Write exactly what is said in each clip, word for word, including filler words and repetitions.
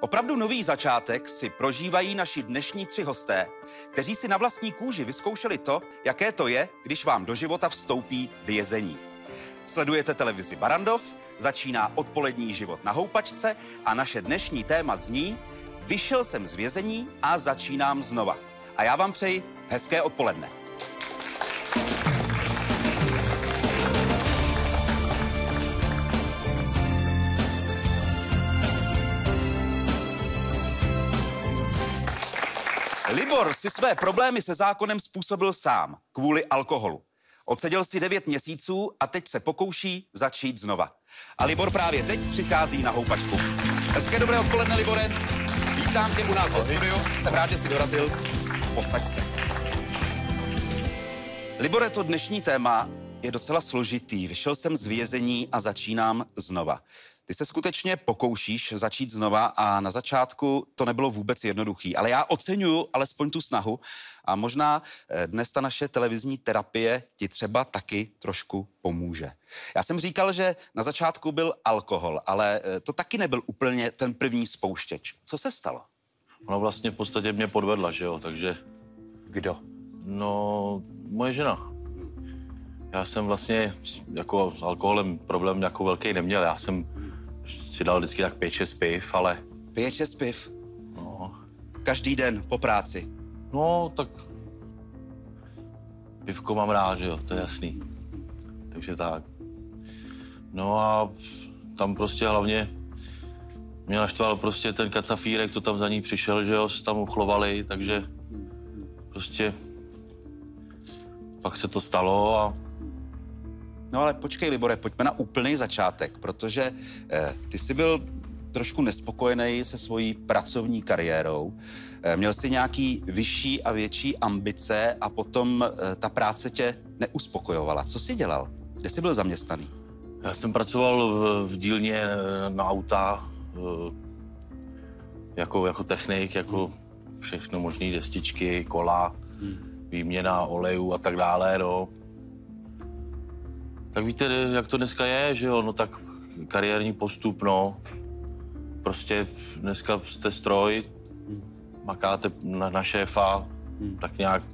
Opravdu nový začátek si prožívají naši dnešní tři hosté, kteří si na vlastní kůži vyzkoušeli to, jaké to je, když vám do života vstoupí vězení. Sledujete televizi Barrandov, začíná odpolední život na houpačce a naše dnešní téma zní Vyšel jsem z vězení a začínám znova. A já vám přeji hezké odpoledne. Libor si své problémy se zákonem způsobil sám, kvůli alkoholu. Odseděl si devět měsíců a teď se pokouší začít znova. A Libor právě teď přichází na houpačku. Hezké dobré odpoledne, Libore. Vítám tě u nás ve studiu. Jsem rád, že jsi dorazil. Posaď se. Libore, to dnešní téma je docela složitý. Vyšel jsem z vězení a začínám znova. Ty se skutečně pokoušíš začít znova a na začátku to nebylo vůbec jednoduchý, ale já oceňuju alespoň tu snahu a možná dnes ta naše televizní terapie ti třeba taky trošku pomůže. Já jsem říkal, že na začátku byl alkohol, ale to taky nebyl úplně ten první spouštěč. Co se stalo? Ona vlastně v podstatě mě podvedla, že jo, takže... Kdo? No, moje žena. Já jsem vlastně jako s alkoholem problém jako velký neměl. Já jsem si dal vždycky tak pět, šest piv, ale... Pět, šest piv? No. Každý den po práci? No, tak... Pivko mám rád, že jo, to je jasný. Takže tak. No a tam prostě hlavně mě naštval prostě ten kacafírek, co tam za ní přišel, že jo, se tam uchlovali, takže prostě pak se to stalo a... No ale počkej, Libore, pojďme na úplný začátek, protože eh, ty jsi byl trošku nespokojený se svojí pracovní kariérou. Eh, měl jsi nějaký vyšší a větší ambice a potom eh, ta práce tě neuspokojovala. Co jsi dělal? Kde jsi byl zaměstnaný? Já jsem pracoval v, v dílně na auta eh, jako, jako technik, jako všechno možné destičky, kola, hmm. výměna olejů a tak dále, no. Tak víte, jak to dneska je, že jo, no tak kariérní postup, no. Prostě dneska jste stroj, makáte na, na šéfa, hmm. tak nějak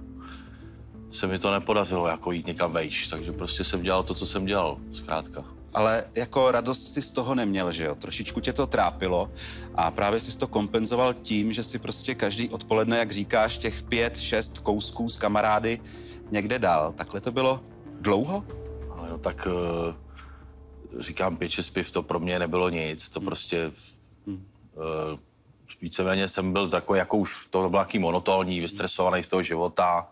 se mi to nepodařilo jako jít někam vejš, takže prostě jsem dělal to, co jsem dělal, zkrátka. Ale jako radost si z toho neměl, že jo? Trošičku tě to trápilo a právě jsi to kompenzoval tím, že si prostě každý odpoledne, jak říkáš, těch pět, šest kousků s kamarády někde dal. Takhle to bylo dlouho? Ale no tak uh, říkám, pět, šest piv, to pro mě nebylo nic, to hmm. prostě hmm. Uh, víceméně jsem byl takový, jako už to bylo taky monotónní, vystresovaný z toho života,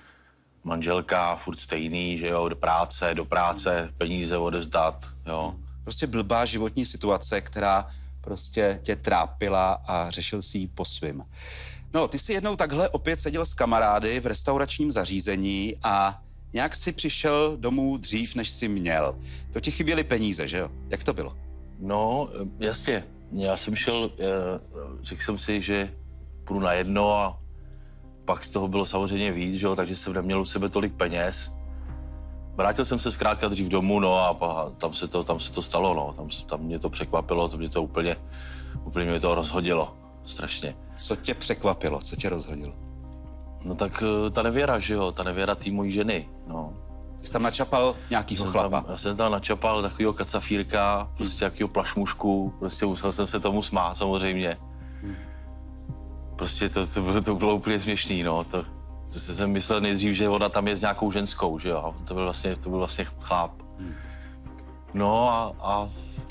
manželka, furt stejný, že jo, do práce, do práce, peníze odevzdat, jo. Prostě blbá životní situace, která prostě tě trápila a řešil si ji po svým. No, ty jsi jednou takhle opět seděl s kamarády v restauračním zařízení a nějak si přišel domů dřív, než jsi měl. To ti chyběly peníze, že jo? Jak to bylo? No, jasně. Já jsem šel, řekl jsem si, že půjdu na jedno a pak z toho bylo samozřejmě víc, že jo, takže jsem neměl u sebe tolik peněz. Vrátil jsem se zkrátka dřív domů, no a tam se to, tam se to stalo, no. Tam, tam mě to překvapilo, to mě to úplně, úplně mě to rozhodilo, strašně. Co tě překvapilo, co tě rozhodilo? No tak ta nevěra, že jo, ta nevěra té mojí ženy, no. Jsi tam načapal nějakýho chlapa? Tam, já jsem tam načapal takovýho kacafírka, prostě jakýho plašmušku, prostě musel jsem se tomu smát samozřejmě. Hmm. Prostě to, to, bylo, to bylo úplně směšný, no. To, to jsem myslel nejdřív, že ona tam je s nějakou ženskou, že jo, a to byl vlastně, to byl vlastně chlap. Hmm. No a, a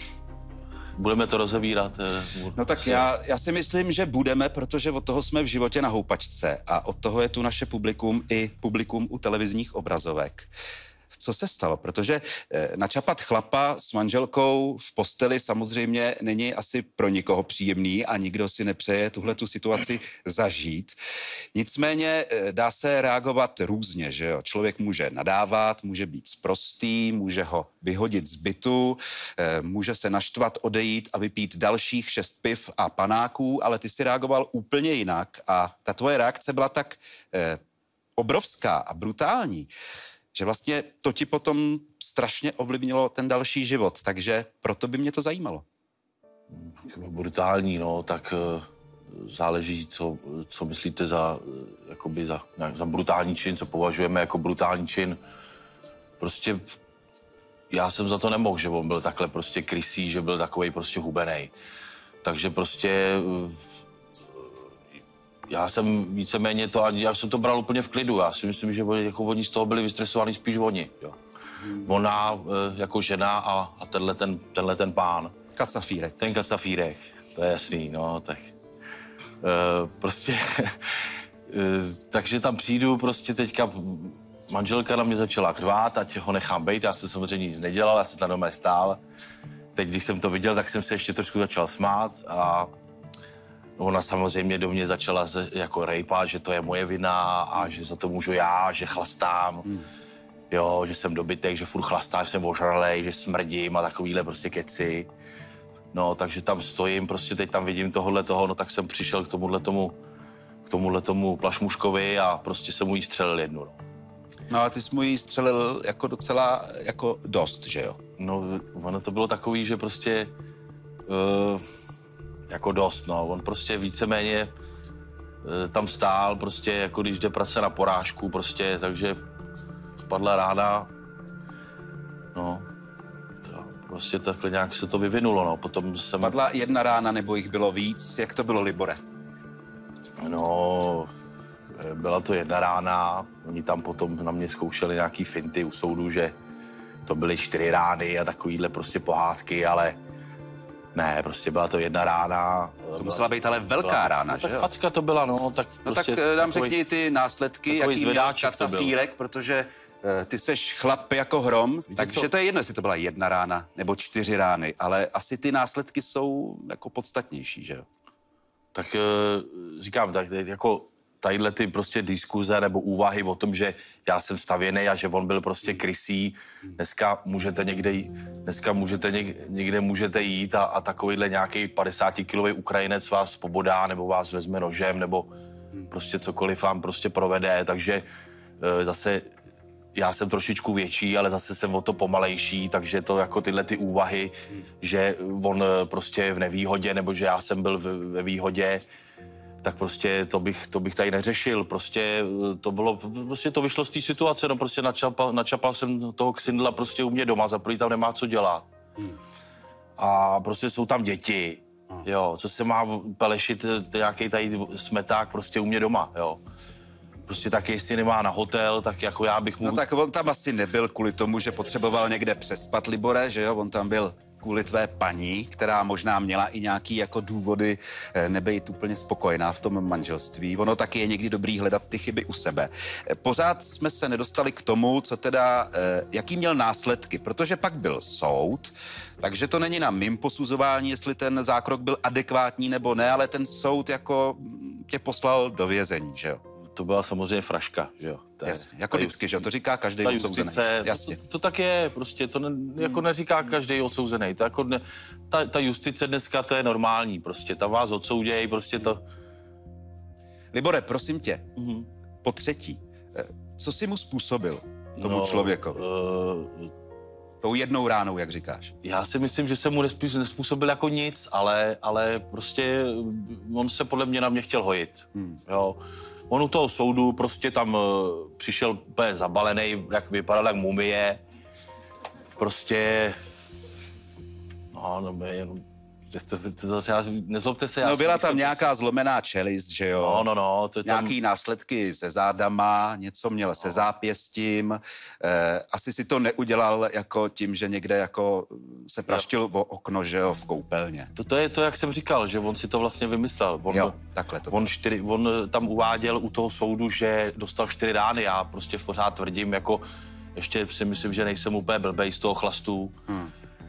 budeme to rozebírat. No tak já, já si myslím, že budeme, protože od toho jsme v životě na houpačce a od toho je tu naše publikum i publikum u televizních obrazovek. Co se stalo? Protože eh, načapat chlapa s manželkou v posteli samozřejmě není asi pro nikoho příjemný a nikdo si nepřeje tuhle tu situaci zažít. Nicméně eh, dá se reagovat různě, že jo? Člověk může nadávat, může být sprostý, může ho vyhodit z bytu, eh, může se naštvat, odejít a vypít dalších šest piv a panáků, ale ty si reagoval úplně jinak a ta tvoje reakce byla tak eh, obrovská a brutální, že vlastně to ti potom strašně ovlivnilo ten další život, takže proto by mě to zajímalo. brutální, no, tak záleží, co, co myslíte za, jakoby za, za brutální čin, co považujeme jako brutální čin. Prostě já jsem za to nemohl, že on byl takhle prostě krysý, že byl takovej prostě hubenej. Takže prostě já jsem víceméně to, já jsem to bral úplně v klidu. Já si myslím, že oni, jako oni z toho byli vystresovaní spíš oni. Jo. Hmm. Ona jako žena a, a tenhle, ten, tenhle ten pán. Kacafírek. Ten kacafírek, to je jasný, no, tak. Uh, prostě, uh, takže tam přijdu, prostě teďka manželka na mě začala řvát, ať ho nechám bejt, já jsem samozřejmě nic nedělal, já jsem tam doma stál. Teď, když jsem to viděl, tak jsem se ještě trošku začal smát a ona samozřejmě do mě začala se, jako rejpat, že to je moje vina a že za to můžu já, že chlastám. Hmm. Jo, že jsem dobytek, že furt chlastám, že jsem ožralej, že smrdím a takovýhle prostě keci. No, takže tam stojím, prostě teď tam vidím tohohle toho, no tak jsem přišel k tomuhle tomu, k tomuhle tomu plašmuškovi a prostě jsem mu jí střelil jednu, no. No, ale ty jsi mu jí střelil jako docela, jako dost, že jo? No, ono to bylo takový, že prostě, uh, jako dost, no. On prostě víceméně uh, tam stál, prostě jako když jde prase na porážku, prostě, takže padla rána, no. Prostě takhle nějak se to vyvinulo, no. Potom jsem... Padla jedna rána, nebo jich bylo víc? Jak to bylo, Libore? No, byla to jedna rána. Oni tam potom na mě zkoušeli nějaký finty u soudu, že to byly čtyři rány a takovýhle prostě pohádky, ale ne, prostě byla to jedna rána. To musela být ale velká byla, rána, no, že tak jo? facka to byla, no. Tak no prostě tak nám takový, řekni ty následky, jaký měl Kacafírek, protože uh, ty seš chlap jako hrom, víte, takže co? To je jedno, jestli to byla jedna rána nebo čtyři rány, ale asi ty následky jsou jako podstatnější, že jo? Tak uh, říkám, tak jako tadyhle ty prostě diskuze nebo úvahy o tom, že já jsem stavěný a že on byl prostě krysý. Dneska můžete někde, dneska můžete někde, někde můžete jít a, a takovýhle nějaký padesátikilový Ukrajinec vás pobodá nebo vás vezme nožem nebo prostě cokoliv vám prostě provede, takže e, zase já jsem trošičku větší, ale zase jsem o to pomalejší, takže to jako tyhle ty úvahy, že on prostě je v nevýhodě nebo že já jsem byl ve výhodě, tak prostě to bych, to bych tady neřešil. Prostě to bylo, prostě to vyšlo z té situace, no prostě načapal, načapal jsem toho ksindla prostě u mě doma, za první tam nemá co dělat. Hmm. A prostě jsou tam děti, hmm. jo, co se má pelešit nějaký tady smeták prostě u mě doma, jo. Prostě tak, jestli nemá na hotel, tak jako já bych mu... No tak on tam asi nebyl kvůli tomu, že potřeboval někde přespat, Libore, že jo, on tam byl kvůli tvé paní, která možná měla i nějaký jako důvody nebejt úplně spokojená v tom manželství. Ono taky je někdy dobrý hledat ty chyby u sebe. Pořád jsme se nedostali k tomu, co teda, jaký měl následky, protože pak byl soud, takže to není na mým posuzování, jestli ten zákrok byl adekvátní nebo ne, ale ten soud jako tě poslal do vězení, že jo? To byla samozřejmě fraška, že jo. Ta, Jasně, jako vždycky, že jo, to říká každý odsouzený. Jasně. To, to tak je, prostě, to ne, jako neříká každý odsouzený. To jako ne, ta, ta justice dneska, to je normální, prostě, tam vás odsoudějí, prostě to... Libore, prosím tě, mm-hmm. po třetí, co jsi mu způsobil tomu no, člověkovi? Uh, Tou jednou ránou, jak říkáš. Já si myslím, že jsem mu nespůsobil jako nic, ale, ale prostě on se podle mě na mě chtěl hojit, hmm. jo. On u toho soudu prostě tam uh, přišel úplně zabalený, jak vypadal jak mumie. Prostě... No, no, jenom... To, to zase, já, nezlobte se. Já no byla tam jsem... nějaká zlomená čelist, že jo? No, no, no. To nějaký tam... následky se zádama, něco měl no. se zápěstím. Eh, asi si to neudělal jako tím, že někde jako se praštil o okno, že jo, v koupelně. To, to je to, jak jsem říkal, že on si to vlastně vymyslel. On, jo, takhle to on, čtyři, on tam uváděl u toho soudu, že dostal čtyři rány. Já prostě v pořád tvrdím, jako ještě si myslím, že nejsem úplně blbej z toho chlastu. Hmm.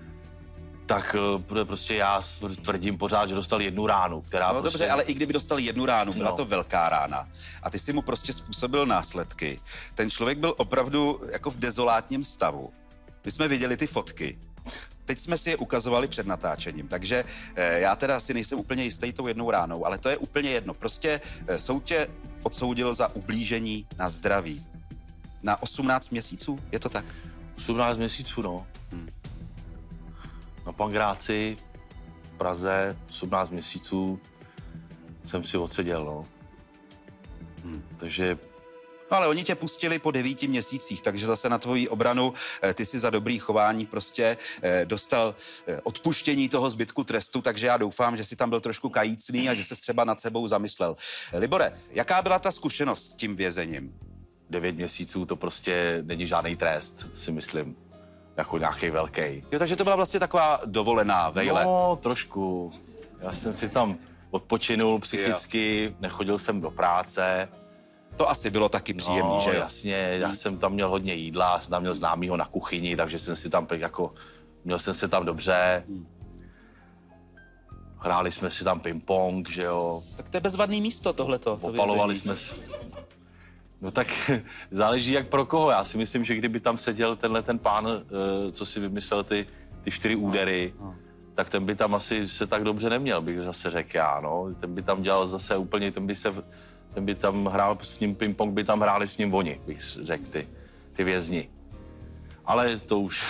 Tak prostě já tvrdím pořád, že dostal jednu ránu, která No prostě... dobře, ale i kdyby dostal jednu ránu, byla no. to velká rána a ty si mu prostě způsobil následky. Ten člověk byl opravdu jako v dezolátním stavu. My jsme viděli ty fotky. Teď jsme si je ukazovali před natáčením, takže eh, já teda si nejsem úplně jistý tou jednou ránou, ale to je úplně jedno. Prostě eh, soud tě odsoudil za ublížení na zdraví. Na osmnáct měsíců, je to tak? osmnáct měsíců, no. Hmm. Na Pangráci, Praze osmnáct měsíců jsem si odseděl, no. Hmm. Takže... No, ale oni tě pustili po devíti měsících, takže zase na tvoji obranu ty si za dobrý chování prostě dostal odpuštění toho zbytku trestu, takže já doufám, že si tam byl trošku kajícný a že se třeba nad sebou zamyslel. Libore, jaká byla ta zkušenost s tím vězením? Devět měsíců to prostě není žádný trest, si myslím, jako nějaký velký. Jo, takže to byla vlastně taková dovolená, vejlet. No, trošku. Já jsem si tam odpočinul psychicky, jo. Nechodil jsem do práce. To asi bylo taky příjemný, no, že jo? Jasně, já hmm. jsem tam měl hodně jídla, jsem tam měl známýho na kuchyni, takže jsem si tam jako, měl jsem se tam dobře. Hmm. Hráli jsme si tam ping-pong, že jo. Tak to je bezvadný místo tohleto. Opalovali jsme si. No tak záleží jak pro koho. Já si myslím, že kdyby tam seděl tenhle ten pán, co si vymyslel ty, ty čtyři údery, no, no. tak ten by tam asi se tak dobře neměl, bych zase řekl já, no. Ten by tam dělal zase úplně, ten by se... Ten by tam hrál s ním ping-pong, by tam hráli s ním oni, bych řekl, ty, ty vězni. Ale to už...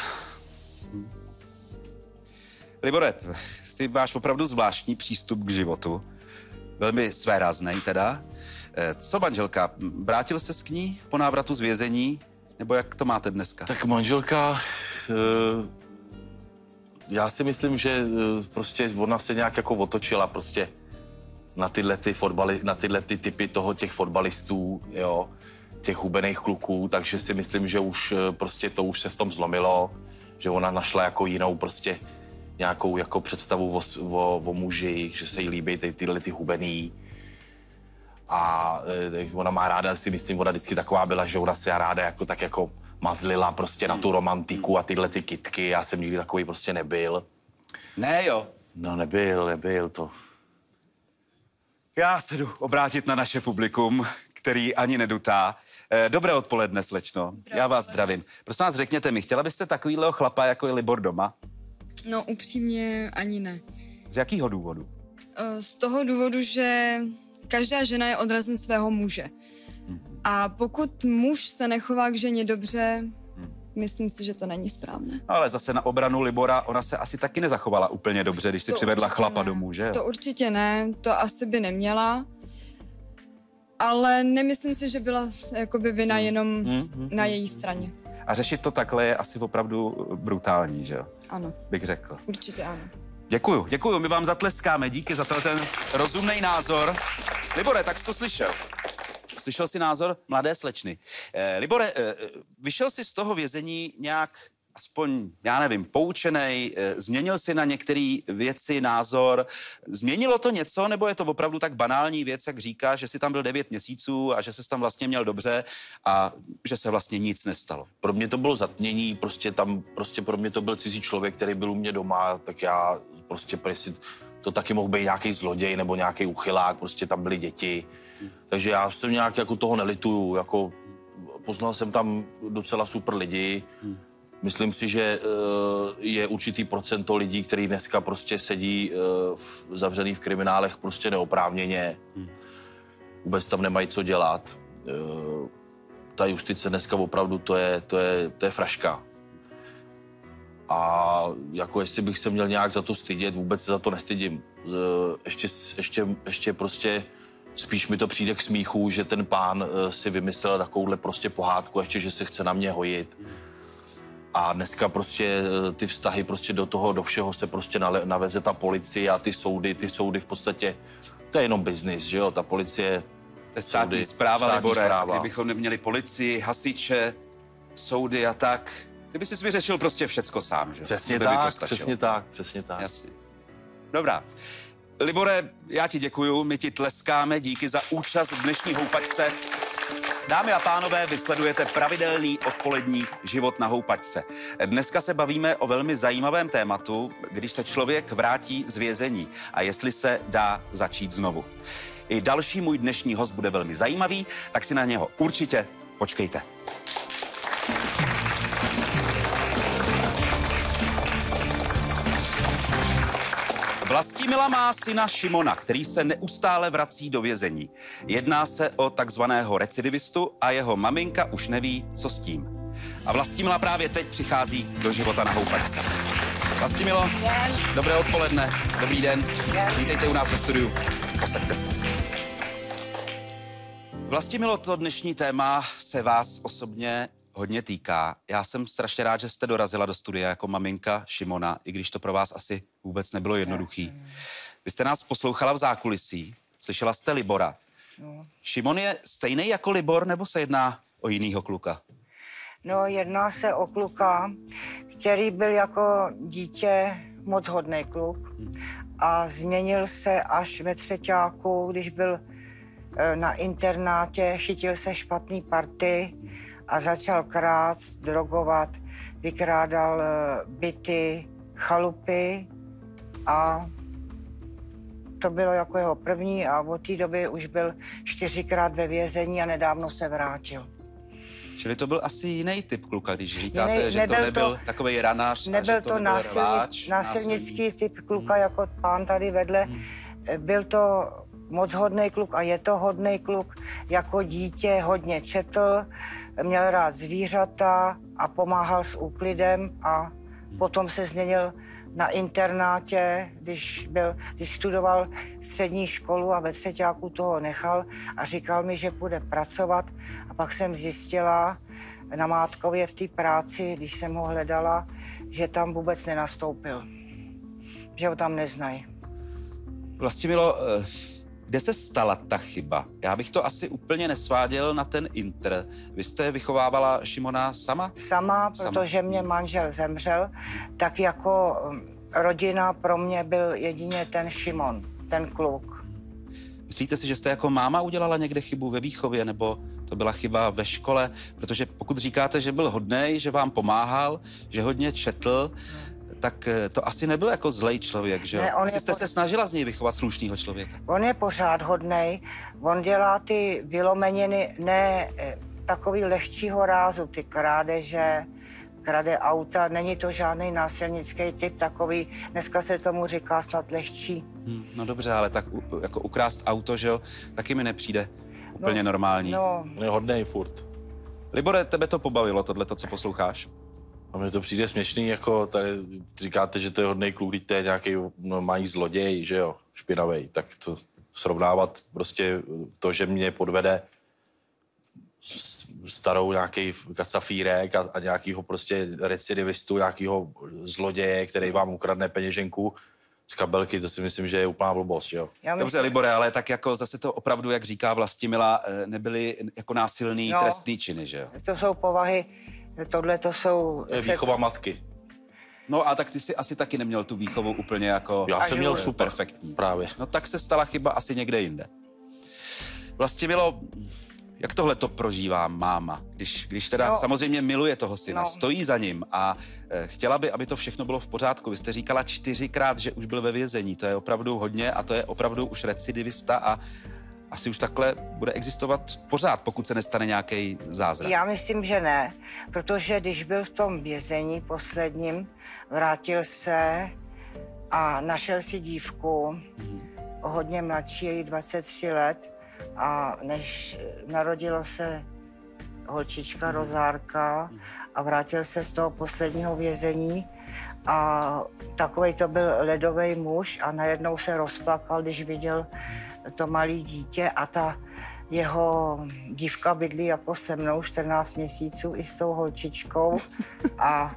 Libore, ty máš opravdu zvláštní přístup k životu. Velmi svéráznej teda. Co manželka, vrátil ses k ní po návratu z vězení? Nebo jak to máte dneska? Tak manželka... Já si myslím, že prostě ona se nějak jako otočila prostě na tyhle ty fotbali, na tyhle ty typy toho těch fotbalistů, jo, těch hubených kluků, takže si myslím, že už prostě to už se v tom zlomilo, že ona našla jako jinou prostě nějakou jako představu o, o, o muži, že se jí líbí ty, tyhle ty hubený. A e, ona má ráda, si myslím, ona vždycky taková byla, že ona se ráda jako tak jako mazlila prostě na tu romantiku a tyhle ty kytky. Já jsem nikdy takový prostě nebyl. Ne jo. No nebyl, nebyl to. Já se jdu obrátit na naše publikum, který ani nedutá. Dobré odpoledne, slečno. Dobré Já vás odpoledne. Zdravím. Prosím vás, řekněte mi, chtěla byste takovýhleho chlapa, jako je Libor doma? No, upřímně ani ne. Z jakého důvodu? Z toho důvodu, že každá žena je odrazem svého muže. Hmm. A pokud muž se nechová k ženě dobře, hmm. myslím si, že to není správné. No, ale zase na obranu Libora, ona se asi taky nezachovala úplně dobře, když si to přivedla chlapa ne. domů, že? To určitě ne, to asi by neměla. Ale nemyslím si, že byla jakoby vina jenom hmm. Hmm. na její straně. A řešit to takhle je asi opravdu brutální, že jo? Ano. Bych řekl. Určitě ano. Děkuju, děkuju, my vám zatleskáme, díky za ten rozumný názor. Libore, tak jsi to slyšel. Slyšel jsi názor mladé slečny. Eh, Libore, eh, vyšel jsi z toho vězení nějak, aspoň, já nevím, poučenej, eh, změnil jsi na některé věci názor. Změnilo to něco, nebo je to opravdu tak banální věc, jak říkáš, že jsi tam byl devět měsíců a že jsi tam vlastně měl dobře a že se vlastně nic nestalo? Pro mě to bylo zatmění, prostě tam, prostě pro mě to byl cizí člověk, který byl u mě doma, tak já prostě, prostě to taky mohl být nějaký zloděj nebo nějaký uchylák, prostě tam byly děti. Takže já jsem nějak jako toho nelituju, jako poznal jsem tam docela super lidi. Hmm. Myslím si, že uh, je určitý procento lidí, kteří dneska prostě sedí uh, v, zavřený v kriminálech prostě neoprávněně. Hmm. Vůbec tam nemají co dělat. Uh, ta justice dneska opravdu to je, to je, to je fraška. A jako jestli bych se měl nějak za to stydět, vůbec se za to nestydím. Uh, ještě, ještě, ještě prostě spíš mi to přijde k smíchu, že ten pán uh, si vymyslel takovouhle prostě pohádku, ještě, že se chce na mě hojit. A dneska prostě uh, ty vztahy prostě do toho, do všeho se prostě nale, naveze ta policie a ty soudy, ty soudy v podstatě, to je jenom biznis, že jo, ta policie... To je státní soudy, zpráva, Libore, kdybychom neměli policii, hasiče, soudy a tak, ty by si vyřešil prostě všecko sám, že? Přesně tak, přesně tak, přesně tak. Jasně. Dobrá. Libore, já ti děkuju, my ti tleskáme, díky za účast v dnešní houpačce. Dámy a pánové, vy sledujete pravidelný odpolední život na houpačce. Dneska se bavíme o velmi zajímavém tématu, když se člověk vrátí z vězení a jestli se dá začít znovu. I další můj dnešní host bude velmi zajímavý, tak si na něho určitě počkejte. Vlastimila má syna Šimona, který se neustále vrací do vězení. Jedná se o takzvaného recidivistu a jeho maminka už neví, co s tím. A Vlastimila právě teď přichází do života na houpačce. Vlastimilo, dobré odpoledne, dobrý den. Vítejte u nás ve studiu. Posaďte se. Vlastimilo, to dnešní téma se vás osobně hodně týká. Já jsem strašně rád, že jste dorazila do studia jako maminka Šimona, i když to pro vás asi vůbec nebylo jednoduchý. Vy jste nás poslouchala v zákulisí, slyšela jste Libora. Šimon je stejný jako Libor, nebo se jedná o jinýho kluka? No, jedná se o kluka, který byl jako dítě moc hodný kluk a změnil se až ve třeťáku, když byl na internátě, chytil se špatný party a začal krást, drogovat, vykrádal byty, chalupy a to bylo jako jeho první a od té doby už byl čtyřikrát ve vězení a nedávno se vrátil. Čili to byl asi jiný typ kluka, když říkáte, Jiný, že to nebyl to, takovej ranář, nebyl že to, to nebyl násilnic, rváč, násilnický násilník. typ kluka, hmm. jako pán tady vedle. Hmm. Byl to moc hodný kluk a je to hodný kluk. Jako dítě hodně četl, měl rád zvířata a pomáhal s úklidem a hmm. potom se změnil na internátě, když, byl, když studoval střední školu a ve třeťáku toho nechal a říkal mi, že půjde pracovat. A pak jsem zjistila na Mátkově v té práci, když jsem ho hledala, že tam vůbec nenastoupil. Že ho tam neznají. Vlastimilo, kde se stala ta chyba? Já bych to asi úplně nesváděl na ten Inter. Vy jste vychovávala Šimona sama? Sama, protože sama. mě manžel zemřel, tak jako rodina pro mě byl jedině ten Šimon, ten kluk. Myslíte si, že jste jako máma udělala někde chybu ve výchově, nebo to byla chyba ve škole? Protože pokud říkáte, že byl hodnej, že vám pomáhal, že hodně četl, tak to asi nebyl jako zlej člověk, že jo? Ne, Asi jste po... se snažila z něj vychovat slušného člověka. On je pořád hodnej, on dělá ty vylomeniny ne takový lehčího rázu, ty krádeže, krade auta, není to žádný násilnický typ, takový, dneska se tomu říká snad lehčí. Hmm, no dobře, ale tak u, jako ukrást auto, že jo, taky mi nepřijde úplně no, normální. No. On je hodnej furt. Libore, tebe to pobavilo, tohleto, co posloucháš? A mně to přijde směšný, jako tady říkáte, že to je hodnej kluk, když to je nějaký normální zloděj, že jo, špinavej, tak to srovnávat prostě to, že mě podvede starou nějaký kacafírek a, a nějakýho prostě recidivistu, nějakýho zloděje, který vám ukradne peněženku z kabelky, to si myslím, že je úplná blbost, jo. Já Dobře, Libore, ale tak jako zase to opravdu, jak říká Vlastimila, nebyly jako násilný no, trestný činy, že jo? To jsou povahy, tohle to jsou... Je výchova matky. No a tak ty si asi taky neměl tu výchovu úplně jako... Já jsem měl super. Perfektní. Právě. No tak se stala chyba asi někde jinde. Vlastimilo, jak tohle to prožívá máma, když, když teda no, samozřejmě miluje toho syna, no. stojí za ním a e, chtěla by, aby to všechno bylo v pořádku. Vy jste říkala čtyřikrát, že už byl ve vězení, to je opravdu hodně a to je opravdu už recidivista a asi už takhle bude existovat pořád, pokud se nestane nějaký zázrak. Já myslím, že ne, protože když byl v tom vězení posledním, vrátil se a našel si dívku, mm-hmm. hodně mladší, její dvacet tři let, a než narodilo se holčička mm-hmm. Rozárka a vrátil se z toho posledního vězení a takovej to byl ledový muž a najednou se rozplakal, když viděl to malé dítě a ta jeho dívka bydlí jako se mnou čtrnáct měsíců i s tou holčičkou a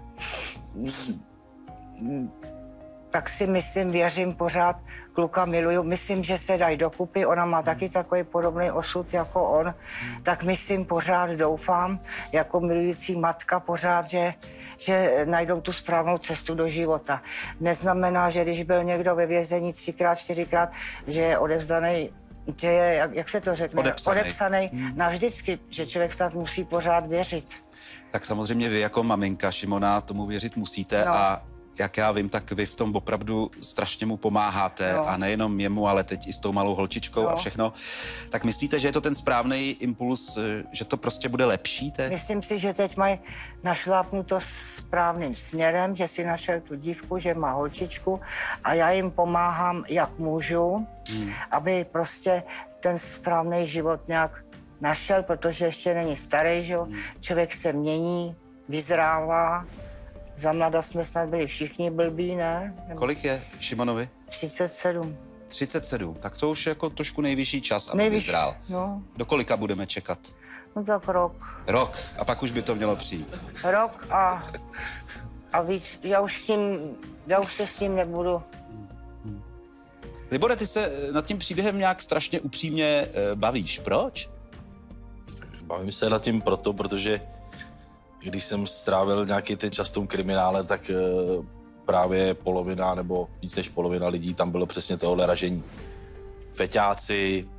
tak si myslím, věřím pořád, kluka miluju, myslím, že se dají dokupy, ona má taky takový podobný osud jako on, tak myslím, pořád doufám, jako milující matka pořád, že, že najdou tu správnou cestu do života. Neznamená, že když byl někdo ve vězení třikrát, čtyřikrát, že je odevzdaný, že je, jak, jak se to řekne, odepsaný, odepsaný hmm. navždycky, že člověk snad musí pořád věřit. Tak samozřejmě vy jako maminka Šimona tomu věřit musíte no. a jak já vím, tak vy v tom opravdu strašně mu pomáháte no. a nejenom jemu, ale teď i s tou malou holčičkou no. a všechno. Tak myslíte, že je to ten správný impuls, že to prostě bude lepší teď? Myslím si, že teď mají našlápnuto správným směrem, že si našel tu dívku, že má holčičku a já jim pomáhám, jak můžu, hmm. aby prostě ten správný život nějak našel, protože ještě není starý, že hmm. člověk se mění, vyzrává Za mlada jsme snad byli všichni blbí, ne? Nebo Kolik je Šimonovi? třicet sedm. třicet sedm. Tak to už je jako trošku nejvyšší čas, aby Nejvyšší, vyzrál. no. Do kolika budeme čekat? No tak rok. Rok. A pak už by to mělo přijít. Rok a, a víc, já už, s tím, já už se s tím nebudu. Libore, ty se nad tím příběhem nějak strašně upřímně e, bavíš. Proč? Bavím se nad tím proto, protože když jsem strávil nějaký ten čas v tom kriminále, tak e, právě polovina nebo víc než polovina lidí tam bylo přesně tohohle ražení. Feťáci,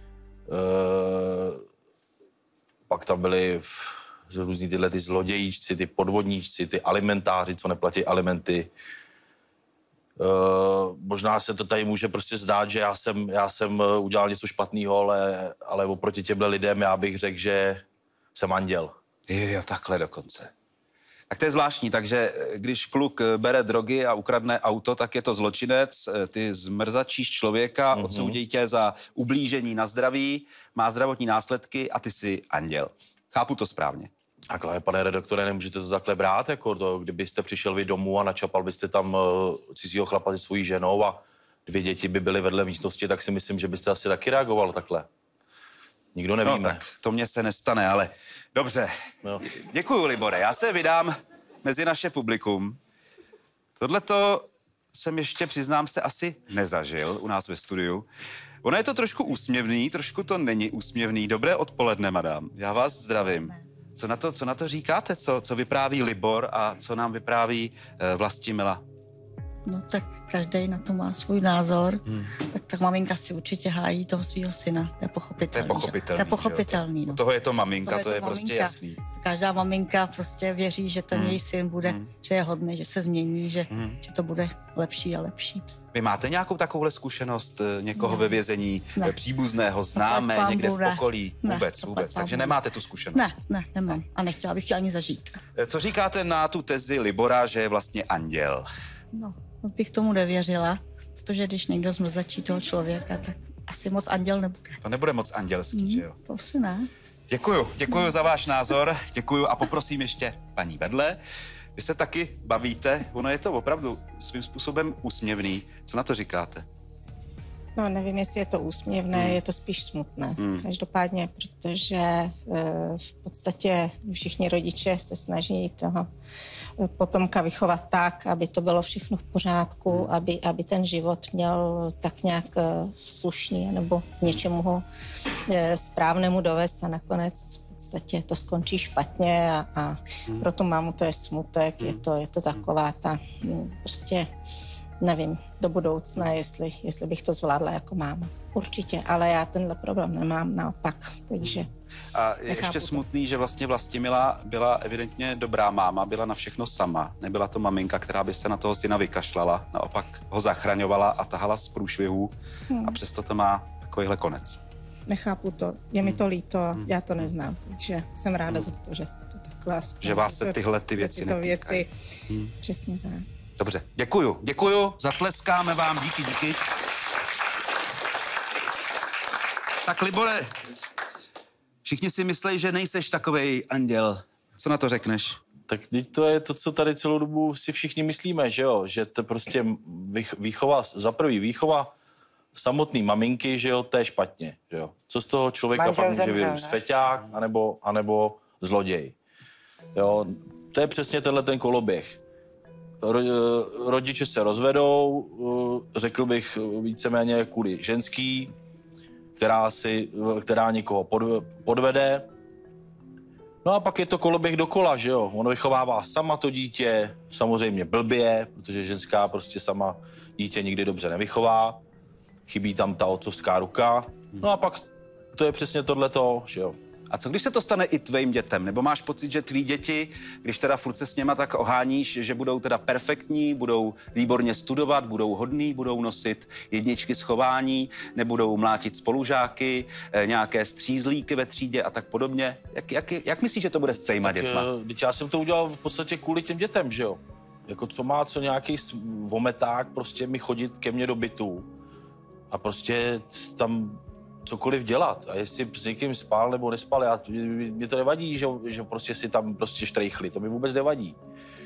e, pak tam byli v, různý tyhle ty zlodějíčci, ty podvodníčci, ty alimentáři, co neplatí alimenty. Uh, možná se to tady může prostě zdát, že já jsem, já jsem udělal něco špatného, ale, ale oproti těmhle lidem já bych řekl, že jsem anděl. Jo, takhle dokonce. Tak to je zvláštní, takže když kluk bere drogy a ukradne auto, tak je to zločinec, ty zmrzačíš člověka, mm-hmm. odsoudí tě za ublížení na zdraví, má zdravotní následky a ty jsi anděl. Chápu to správně. Takhle, pane redaktore, nemůžete to takhle brát, jako to, kdybyste přišel vy domů a načapal byste tam uh, cizího chlapa se svojí ženou a dvě děti by byly vedle místnosti, tak si myslím, že byste asi taky reagoval takhle. Nikdo nevíme. No tak, to mně se nestane, ale dobře. No. Děkuju, Libore, já se vydám mezi naše publikum. Tohleto jsem ještě, přiznám se, asi nezažil u nás ve studiu. Ono je to trošku úsměvný, trošku to není úsměvný. Dobré odpoledne, madam. Já vás zdravím. Co na to, co na to říkáte? Co, co vypráví Libor a co nám vypráví uh, Vlastimila? No tak každý na to má svůj názor. Hmm. Tak, tak maminka si určitě hájí toho svého syna. To je pochopitelný. To je pochopitelný. To je pochopitelný, no. U toho je to maminka, to je, to to je maminka. prostě jasný. Každá maminka prostě věří, že ten hmm. její syn bude, hmm. že je hodný, že se změní, že, hmm. že to bude lepší a lepší. Vy máte nějakou takovouhle zkušenost někoho ne. ve vězení, ne. příbuzného, známé, někde v okolí? Ne. Vůbec, vůbec. Takže bude. nemáte tu zkušenost? Ne, ne, nemám. A nechtěla bych ji ani zažít. Co říkáte na tu tezi Libora, že je vlastně anděl? No, bych tomu nevěřila, protože když někdo zmrzačí toho člověka, tak asi moc anděl nebude. To nebude moc andělský, mm, že jo? To asi ne. Děkuju, děkuju mm. za váš názor, děkuju a poprosím ještě paní vedle. Vy se taky bavíte, ono je to opravdu svým způsobem úsměvný. Co na to říkáte? No, nevím, jestli je to úsměvné, hmm. je to spíš smutné. Hmm. Každopádně, protože e, v podstatě všichni rodiče se snaží toho potomka vychovat tak, aby to bylo všechno v pořádku, hmm. aby, aby ten život měl tak nějak slušný, nebo něčemu ho e, správnému dovést a nakonec v podstatě to skončí špatně a, a hmm. pro tu mámu to je smutek, hmm. je, to, je to taková ta prostě... Nevím, do budoucna, jestli, jestli bych to zvládla jako máma. Určitě, ale já tenhle problém nemám, naopak, takže A je ještě smutný, to. že vlastně Vlastimila byla evidentně dobrá máma, byla na všechno sama. Nebyla to maminka, která by se na toho syna vykašlala, naopak ho zachraňovala a tahala z průšvihů hmm. a přesto to má takovýhle konec. Nechápu to, je mi to líto, hmm. já to neznám, takže jsem ráda hmm. za to, že to takhle aspoň. Že vás se tyhle ty věci tyto netýkají. Věci, hmm. Přesně tak. Dobře, děkuju, děkuju, zatleskáme vám, díky, díky. Tak Libore, všichni si myslí, že nejseš takovej anděl. Co na to řekneš? Tak to je to, co tady celou dobu si všichni myslíme, že jo? Že to prostě výchova, za prvý výchova samotný maminky, že jo, to je špatně, že jo? Co z toho člověka Manžel pak může zemřel, vyrůst? Feťák, anebo, anebo zloděj. Jo, to je přesně tenhle ten koloběh. Rodiče se rozvedou, řekl bych víceméně kvůli ženský, která, si, která někoho podvede. No a pak je to koloběh dokola, že jo? Ono vychovává sama to dítě, samozřejmě blbě, protože ženská prostě sama dítě nikdy dobře nevychová. Chybí tam ta otcovská ruka. No a pak to je přesně tohleto, že jo? A co když se to stane i tvým dětem? Nebo máš pocit, že tví děti, když teda furt se s něma tak oháníš, že budou teda perfektní, budou výborně studovat, budou hodný, budou nosit jedničky z chování, nebudou mlátit spolužáky, nějaké střízlíky ve třídě a tak podobně? Jak, jak, jak myslíš, že to bude s tvýma tak, dětma? Teď já jsem to udělal v podstatě kvůli těm dětem, že jo? Jako co má, co nějaký vometák prostě mi chodit ke mně do bytu a prostě tam cokoliv dělat. A jestli s někým spál nebo nespal, já, mě to nevadí, že, že prostě si tam prostě štrejchli. To mi vůbec nevadí.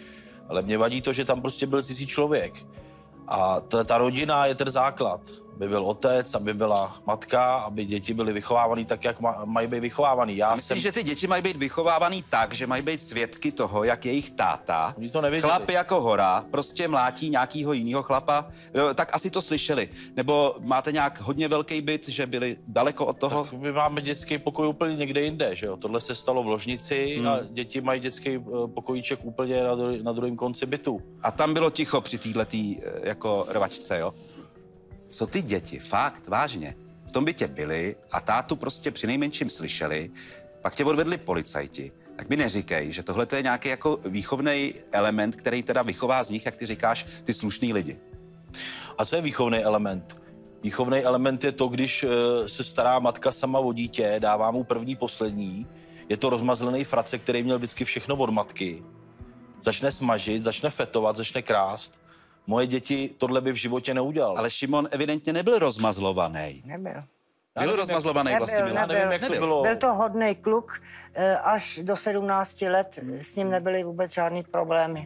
ale mě vadí to, že tam prostě byl cizí člověk. A ta, ta rodina je ten základ. Aby byl otec, aby byla matka, aby děti byly vychovávané tak, jak ma, mají být vychovávaný. Já Myslíš, jsem... že ty děti mají být vychovávaný tak, že mají být svědky toho, jak jejich táta, Oni to nevěděli. chlap jako hora, prostě mlátí nějakýho jiného chlapa? Jo, tak asi to slyšeli. Nebo máte nějak hodně velký byt, že byli daleko od toho? Tak my máme dětský pokoj úplně někde jinde, že jo? Tohle se stalo v ložnici hmm. a děti mají dětský pokojíček úplně na, dru- na druhém konci bytu. A tam bylo ticho při téhletý jako rvačce, jo? Co ty děti, fakt, vážně, v tom bytě byli a tátu prostě přinejmenším slyšeli, pak tě odvedli policajti, tak mi neříkej, že tohle je nějaký jako výchovný element, který teda vychová z nich, jak ty říkáš, ty slušný lidi. A co je výchovný element? Výchovný element je to, když se stará matka sama o dítě, dává mu první, poslední, je to rozmazlený frace, který měl vždycky všechno od matky, začne smažit, začne fetovat, začne krást. Moje děti tohle by v životě neudělal. Ale Šimon evidentně nebyl rozmazlovaný. Nebyl. Byl rozmazlovaný vlastně. Nebyl, Byl. Nevím, jak to bylo. Byl to hodný kluk, až do sedmnácti let s ním nebyly vůbec žádný problémy.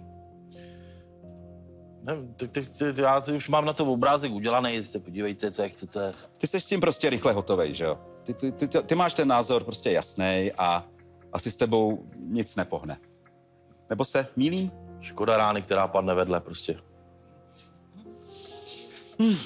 Ne, tak, tak, tak, já už mám na to obrázek udělaný, se podívejte, co jak chcete. Ty jsi s tím prostě rychle hotovej, že jo? Ty, ty, ty, ty, ty máš ten názor prostě jasný a asi s tebou nic nepohne. Nebo se mýlím? Škoda rány, která padne vedle prostě. Hmm.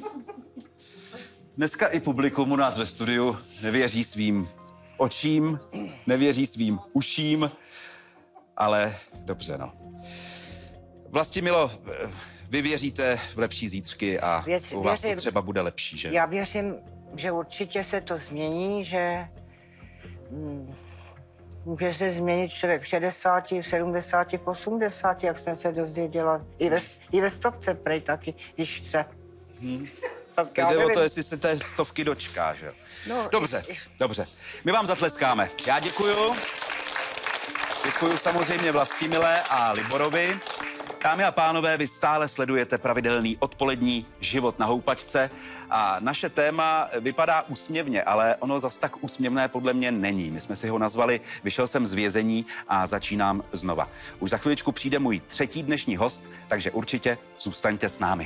Dneska i publikum u nás ve studiu nevěří svým očím, nevěří svým uším, ale dobře, no. Vlastimilo, vy věříte v lepší zítřky a Věc, u vás věřím, to třeba bude lepší, že? Já věřím, že určitě se to změní, že hm, může se změnit člověk v šedesáti, v sedmdesáti, v osmdesáti, jak jsem se dozvěděla. I ve, i ve stopce prej taky, když chce. Hmm. Tak Jde já o nevím. to, jestli se té stovky dočká, že jo? No, Dobře, i- dobře. My vám zatleskáme. Já děkuju. Děkuju samozřejmě Vlastimile a Liborovi. Dámy a pánové, vy stále sledujete pravidelný odpolední život na houpačce a naše téma vypadá úsměvně, ale ono zas tak úsměvné podle mě není. My jsme si ho nazvali Vyšel jsem z vězení a začínám znova. Už za chviličku přijde můj třetí dnešní host, takže určitě zůstaňte s námi.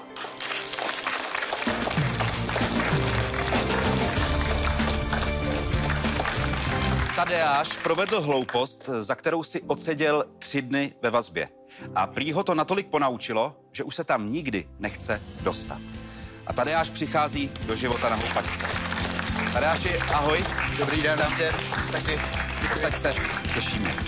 Tadeáš provedl hloupost, za kterou si odseděl tři dny ve vazbě. A prý ho to natolik ponaučilo, že už se tam nikdy nechce dostat. A Tadeáš přichází do života na houpačce. Tadeáši, ahoj. Dobrý den, dám tě. Taky. Posaď se. Těší mě.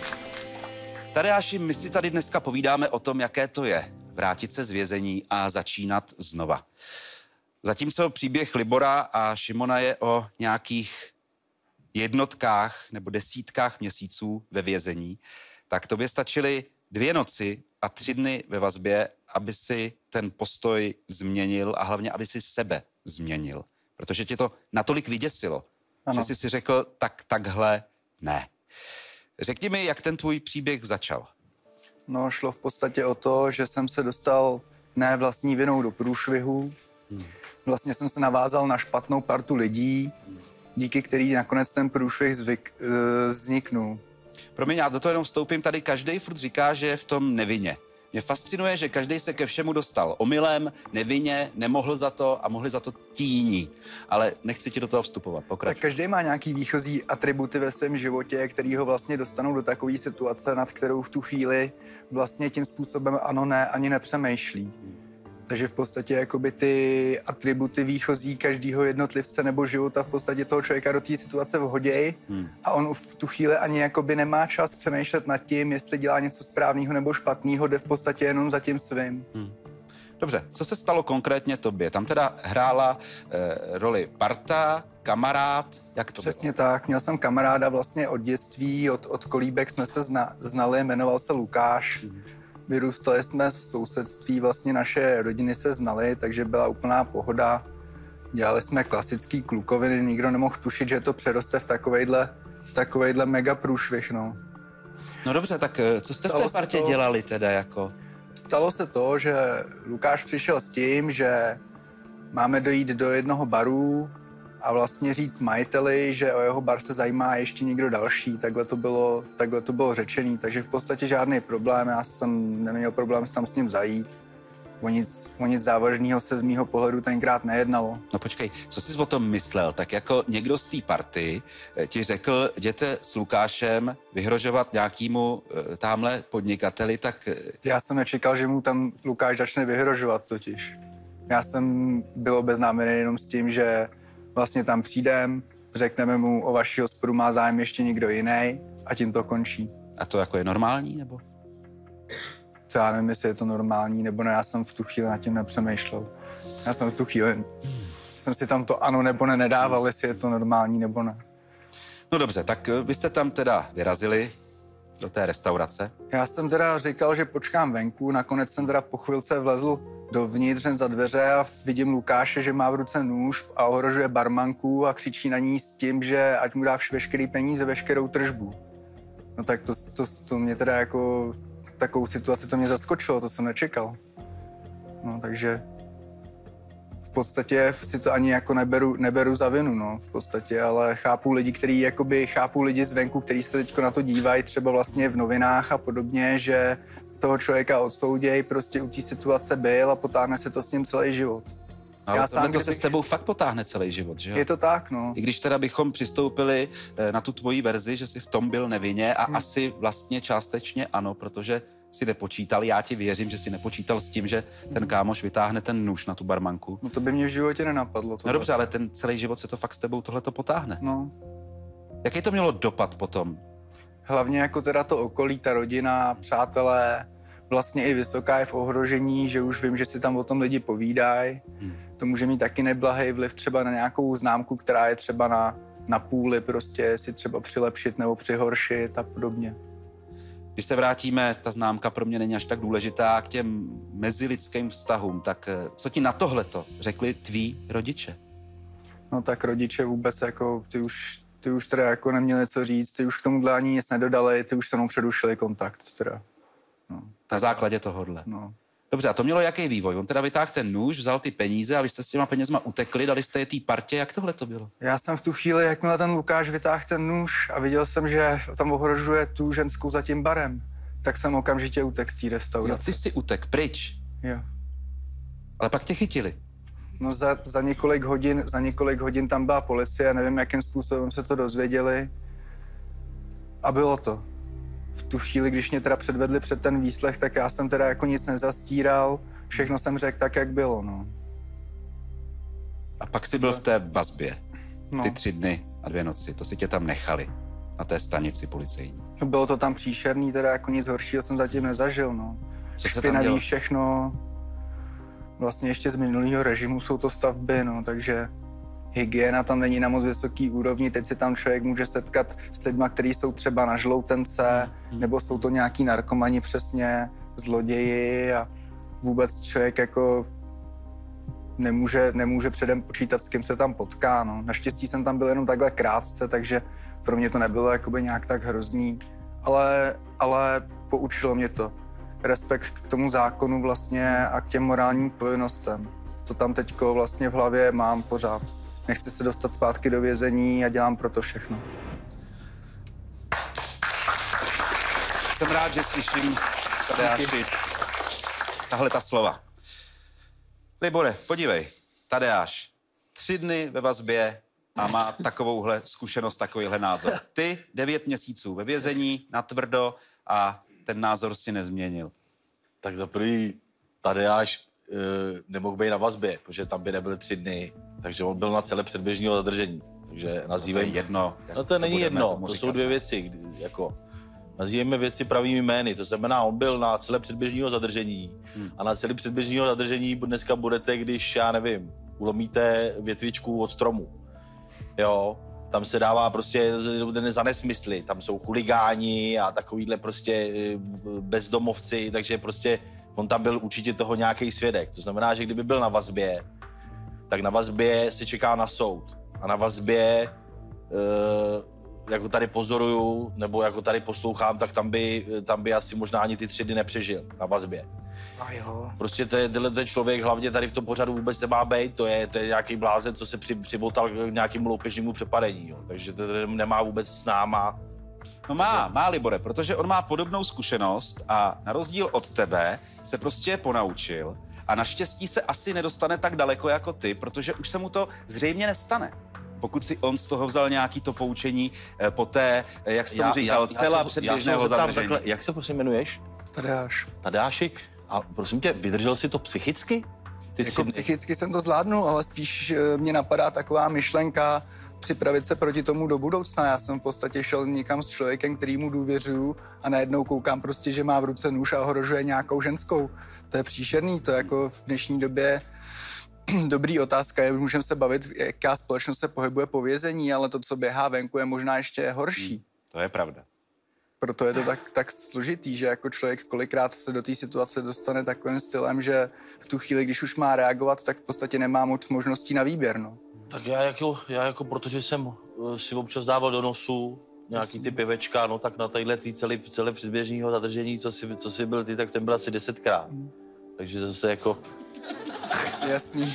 Tadeáši, my si tady dneska povídáme o tom, jaké to je vrátit se z vězení a začínat znova. Zatímco příběh Libora a Šimona je o nějakých jednotkách nebo desítkách měsíců ve vězení, tak tobě stačily dvě noci a tři dny ve vazbě, aby si ten postoj změnil a hlavně, aby si sebe změnil. Protože tě to natolik vyděsilo, ano. Že jsi si řekl, tak takhle ne. Řekni mi, jak ten tvůj příběh začal. No, šlo v podstatě o to, že jsem se dostal ne vlastní vinou do průšvihu. Hmm. Vlastně jsem se navázal na špatnou partu lidí, díky který nakonec ten průšvih zvyk, uh, vzniknul. Promiň, já do toho jenom vstoupím. Tady každý furt říká, že je v tom nevinně. Mě fascinuje, že každý se ke všemu dostal omylem, nevinně, nemohl za to a mohli za to ti jiní. Ale nechci ti do toho vstupovat. Pokračuj. Tak každý má nějaký výchozí atributy ve svém životě, který ho vlastně dostanou do takové situace, nad kterou v tu chvíli vlastně tím způsobem ano, ne, ani nepřemýšlí. Takže v podstatě jakoby ty atributy výchozí každého jednotlivce nebo života v podstatě toho člověka do té situace vhodějí hmm. a on v tu chvíli ani jakoby nemá čas přemýšlet nad tím, jestli dělá něco správného nebo špatného, jde v podstatě jenom za tím svým. Hmm. Dobře, co se stalo konkrétně tobě? Tam teda hrála eh, roli parta, kamarád, jak to Přesně bylo? tak, měl jsem kamaráda vlastně od dětství, od, od kolíbek jsme se zna, znali, jmenoval se Lukáš. Hmm. Vyrůstali jsme v sousedství, vlastně naše rodiny se znaly, takže byla úplná pohoda. Dělali jsme klasický klukoviny, nikdo nemohl tušit, že to přeroste v takovejhle, takovejhle mega průšvih, no. No dobře, tak co jste Stalo v té partě to, dělali teda jako? Stalo se to, že Lukáš přišel s tím, že máme dojít do jednoho baru a vlastně říct majiteli, že o jeho bar se zajímá ještě někdo další. Takhle to bylo, takhle to bylo řečený, takže v podstatě žádný problém. Já jsem neměl problém tam s ním zajít. O nic, o nic závažného se z mýho pohledu tenkrát nejednalo. No počkej, co jsi o tom myslel? Tak jako někdo z té party ti řekl, jděte s Lukášem vyhrožovat nějakému e, tamhle podnikateli, tak... Já jsem nečekal, že mu tam Lukáš začne vyhrožovat totiž. Já jsem byl obeznámený jenom s tím, že vlastně tam přijdem, řekneme mu, o vaši hospodu má zájem ještě někdo jiný a tím to končí. A to jako je normální, nebo? Co já nevím, jestli je to normální, nebo ne, já jsem v tu chvíli nad tím nepřemýšlel. Já jsem v tu chvíli, jsem si tam to ano nebo ne nedával, jestli je to normální nebo ne. No dobře, tak vy jste tam teda vyrazili do té restaurace. Já jsem teda říkal, že počkám venku, nakonec jsem teda po chvilce vlezl dovnitř za dveře a vidím Lukáše, že má v ruce nůž a ohrožuje barmanku a křičí na ní s tím, že ať mu dá veškerý peníze, veškerou tržbu. No tak to, to, to mě teda jako... Takovou situaci to mě zaskočilo, to jsem nečekal. No, takže v podstatě si to ani jako neberu, neberu za vinu, no, v podstatě, ale chápu lidi, kteří jakoby, chápu lidi zvenku, kteří se teďko na to dívají, třeba vlastně v novinách a podobně, že toho člověka odsouděj, prostě u té situace byl a potáhne se to s ním celý život. Ale Já sám, sám, to se kdybych... s tebou fakt potáhne celý život, že jo? Je to tak, no. I když teda bychom přistoupili na tu tvoji verzi, že jsi v tom byl nevinně a hmm. asi vlastně částečně ano, protože si nepočítal, já ti věřím, že si nepočítal s tím, že ten kámoš vytáhne ten nůž na tu barmanku. No to by mě v životě nenapadlo. No dobře, ale ten celý život se to fakt s tebou tohleto potáhne. No. Jaký to mělo dopad potom? Hlavně jako teda to okolí, ta rodina, přátelé, vlastně i Vysoká je v ohrožení, že už vím, že si tam o tom lidi povídají. Hmm. To může mít taky neblahý vliv třeba na nějakou známku, která je třeba na, na půli, prostě si třeba přilepšit nebo přihoršit a podobně. Když se vrátíme, ta známka pro mě není až tak důležitá, k těm mezilidským vztahům, tak co ti na tohleto řekli tví rodiče? No tak rodiče vůbec jako, ty už, ty už teda jako neměli co říct, ty už k tomuhle ani nic nedodali, ty už se mnou předušili kontakt teda. No. Na základě tohohle. No. Dobře, a to mělo jaký vývoj? On teda vytáhl ten nůž, vzal ty peníze a vy jste s těma penězma utekli, dali jste je té partě, jak tohle to bylo? Já jsem v tu chvíli, jakmile ten Lukáš vytáhl ten nůž a viděl jsem, že tam ohrožuje tu ženskou za tím barem, tak jsem okamžitě utek z té restaurace. Jo, ty jsi utek pryč? Jo. Ale pak tě chytili? No za, za, několik hodin, za několik hodin tam byla policie, nevím, jakým způsobem se to dozvěděli. A bylo to. V tu chvíli, když mě teda předvedli před ten výslech, tak já jsem teda jako nic nezastíral. Všechno jsem řekl tak, jak bylo, no. A pak jsi byl v té vazbě. No. Ty tři dny a dvě noci. To si tě tam nechali. Na té stanici policejní. Bylo to tam příšerný, teda jako nic horšího jsem zatím nezažil, no. Co se tam Špinavý dělo? všechno. Vlastně ještě z minulého režimu jsou to stavby, no, takže hygiena tam není na moc vysoký úrovni. Teď se tam člověk může setkat s lidma, kteří jsou třeba na žloutence, hmm. nebo jsou to nějaký narkomani přesně, zloději a vůbec člověk jako nemůže, nemůže předem počítat, s kým se tam potká, no. Naštěstí jsem tam byl jenom takhle krátce, takže pro mě to nebylo jakoby nějak tak hrozný, ale, ale poučilo mě to. Respekt k tomu zákonu vlastně a k těm morálním povinnostem. To tam teďko vlastně v hlavě mám pořád. Nechci se dostat zpátky do vězení a dělám pro to všechno. Jsem rád, že slyším, Tadeáši, tahle ta slova. Libore, podívej, Tadeáš, tři dny ve vazbě a má takovouhle zkušenost, takovýhle názor. Ty devět měsíců ve vězení, natvrdo a ten názor si nezměnil. Tak za prvý Tadeáš e, nemohl být na vazbě, protože tam by nebyly tři dny, takže on byl na celé předběžného zadržení. Takže nazývej... To je jedno. No to není jedno, to jsou dvě věci, kdy, jako... Nazývejme věci pravými jmény, to znamená, on byl na celé předběžného zadržení hmm. a na celé předběžného zadržení dneska budete, když, já nevím, ulomíte větvičku od stromu, jo, tam se dává prostě za nesmysly, tam jsou chuligáni a takovýhle prostě bezdomovci, takže prostě on tam byl určitě toho nějaký svědek, to znamená, že kdyby byl na vazbě, tak na vazbě se čeká na soud a na vazbě e, jako tady pozoruju, nebo jako tady poslouchám, tak tam by, tam by asi možná ani ty tři dny nepřežil na vazbě. A jo. Prostě te- tenhle ten člověk hlavně tady v tom pořadu vůbec nemá být, to je, to je nějaký blázen, co se při, přibotal k nějakému loupežnímu přepadení, jo. Takže to nemá vůbec s náma. No má, má Libore, protože on má podobnou zkušenost a na rozdíl od tebe se prostě ponaučil a naštěstí se asi nedostane tak daleko jako ty, protože už se mu to zřejmě nestane. Pokud si on z toho vzal nějaký to poučení eh, po té, eh, jak jsi tomu říkal, celá předběžného zadržení. Takhle, jak se prosím jmenuješ? Tadeáš. Tadeáši, a prosím tě, vydržel jsi to psychicky? Ty Jako psychicky jsem to zvládnul, ale spíš eh, mě napadá taková myšlenka připravit se proti tomu do budoucna. Já jsem v podstatě šel někam s člověkem, kterýmu důvěřuju a najednou koukám prostě, že má v ruce nůž a ohrožuje nějakou ženskou. To je příšerný, to jako v dnešní době dobrý otázka je, můžeme se bavit, jaká společnost se pohybuje po vězení, ale to, co běhá venku, je možná ještě horší. Hmm, to je pravda. Proto je to tak, tak složitý, že jako člověk kolikrát se do té situace dostane takovým stylem, že v tu chvíli, když už má reagovat, tak v podstatě nemá moc možností na výběr, no. Tak já jako, já jako protože jsem uh, si občas dával do nosu nějaký ty pivečka, no tak na tadyhle celé, celé předběžného zadržení, co jsi, co jsi byl ty, tak jsem byl asi desetkrát. Hmm. Takže zase jako... Jasný.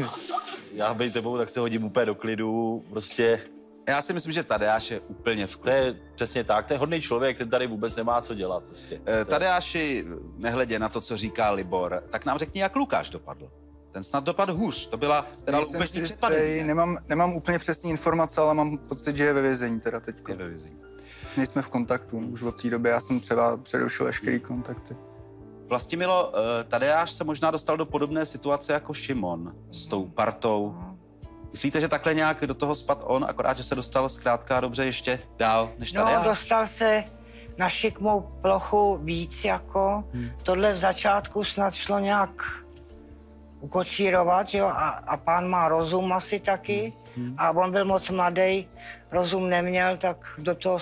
Já bej tebou, tak se hodím úplně do klidu, prostě... Já si myslím, že Tadeáš je úplně v klidu. To je přesně tak, to je hodný člověk, ten tady vůbec nemá co dělat prostě. E, Tadeáši, nehledě na to, co říká Libor, tak nám řekni, jak Lukáš dopadl. Ten snad dopadl hůř, to byla teda úplně přepadení. Nemám, nemám úplně přesné informace, ale mám pocit, že je ve vězení teda teďko. Je ve vězení. Nejsme v kontaktu, už od té doby já jsem třeba přerušil veškerý kontakty. Vlastimilo, Tadeáš se možná dostal do podobné situace jako Šimon s tou partou. Myslíte, že takhle nějak do toho spad on, akorát, že se dostal zkrátka dobře ještě dál než Tadeáš? No, dostal se na šikmou plochu víc jako. Hmm. Tohle v začátku snad šlo nějak ukočírovat, jo, a, a pán má rozum asi taky. Hmm. A on byl moc mladý, rozum neměl, tak do toho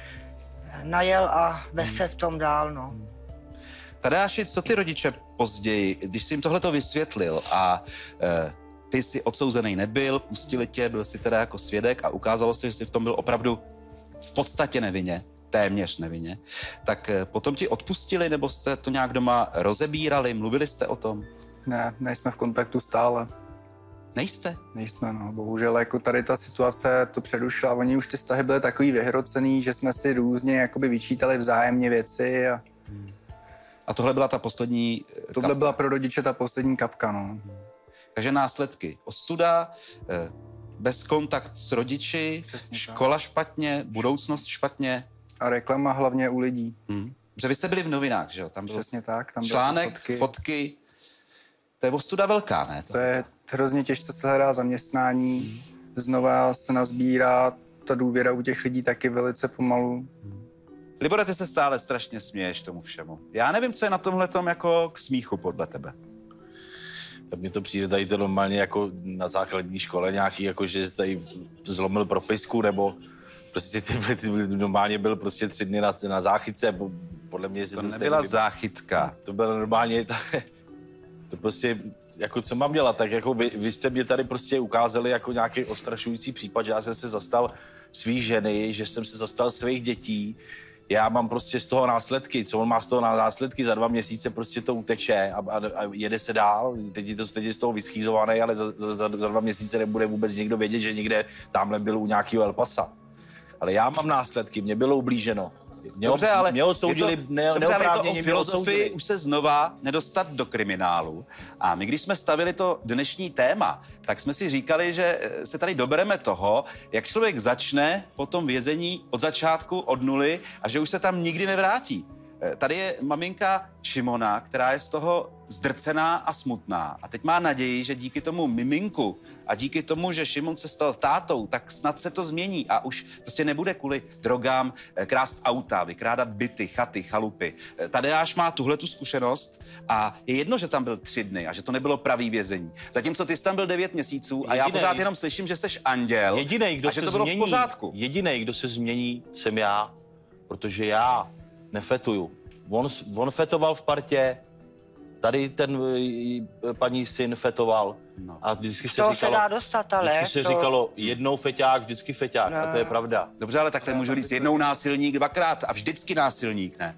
najel a bez se v tom dál, no. Tadeáši, co ty rodiče později, když jsi jim tohleto vysvětlil a e, ty jsi odsouzený nebyl, pustili tě, byl jsi teda jako svědek a ukázalo se, že jsi v tom byl opravdu v podstatě nevinně, téměř nevinně, tak e, potom ti odpustili, nebo jste to nějak doma rozebírali, mluvili jste o tom? Ne, nejsme v kontaktu stále. Nejste? Nejsme, no. Bohužel jako tady ta situace to přerušila. Oni už ty vztahy byly takový vyhrocený, že jsme si různě jakoby vyčítali vzájemně věci a... Hmm. A tohle byla ta poslední kapka? Tohle byla pro rodiče ta poslední kapka, no. Hmm. Takže následky. Ostuda, bez kontakt s rodiči, přesně škola tak. Špatně, budoucnost špatně. A reklama hlavně u lidí. Hmm. Protože vy jste byli v novinách, že jo? Tam byl přesně tak. Tam článek, fotky. fotky. To je ostuda velká, ne? To, to je hrozně těžce se hledá zaměstnání. Hmm. Znova se nazbírá ta důvěra u těch lidí taky velice pomalu. Hmm. Libore, ty se stále strašně směješ tomu všemu. Já nevím, co je na tomhletom jako k smíchu podle tebe. Tak mně to přijde tady to normálně jako na základní škole nějaký, jako že jsi tady zlomil propisku, nebo prostě ty, ty normálně byl prostě tři dny na, na záchytce, podle mě... To nebyla stejný, záchytka. To bylo normálně... To prostě, jako co mám dělat, tak jako vy, vy jste mě tady prostě ukázali jako nějaký ostrašující případ, že já jsem se zastal svý ženy, že jsem se zastal svých dětí. Já mám prostě z toho následky, co on má z toho následky, za dva měsíce prostě to uteče a, a, a jede se dál. Teď je, to, teď je z toho vyschýzovaný, ale za, za, za dva měsíce nebude vůbec někdo vědět, že někde tamhle byl u nějakého El Pasa. Ale já mám následky, mě bylo ublíženo. Mě, dobře, ale mě odsoudili, je to, ne, dobře, ale je to o mě filozofii už se znova nedostat do kriminálu. A my, když jsme stavili to dnešní téma, tak jsme si říkali, že se tady dobereme toho, jak člověk začne po tom vězení od začátku, od nuly a že už se tam nikdy nevrátí. Tady je maminka Šimona, která je z toho zdrcená a smutná. A teď má naději, že díky tomu miminku a díky tomu, že Šimon se stal tátou, tak snad se to změní a už prostě nebude kvůli drogám krást auta, vykrádat byty, chaty, chalupy. Tadeáš má tuhle tu zkušenost a je jedno, že tam byl tři dny a že to nebylo pravý vězení. Zatímco ty jsi tam byl devět měsíců a já pořád jenom slyším, že jsi anděl jedinej, kdo a že se to bylo změní, v pořádku. Jedinej, kdo se změní, jsem já, protože já nefetuju. On, on fetoval v partě, tady ten paní syn fetoval. No. A vždycky se to říkalo, se dá dostat, ale vždycky se to... říkalo jednou feťák, vždycky feťák. No. A to je pravda. Dobře, ale takhle může říct jednou násilník, dvakrát a vždycky násilník, ne?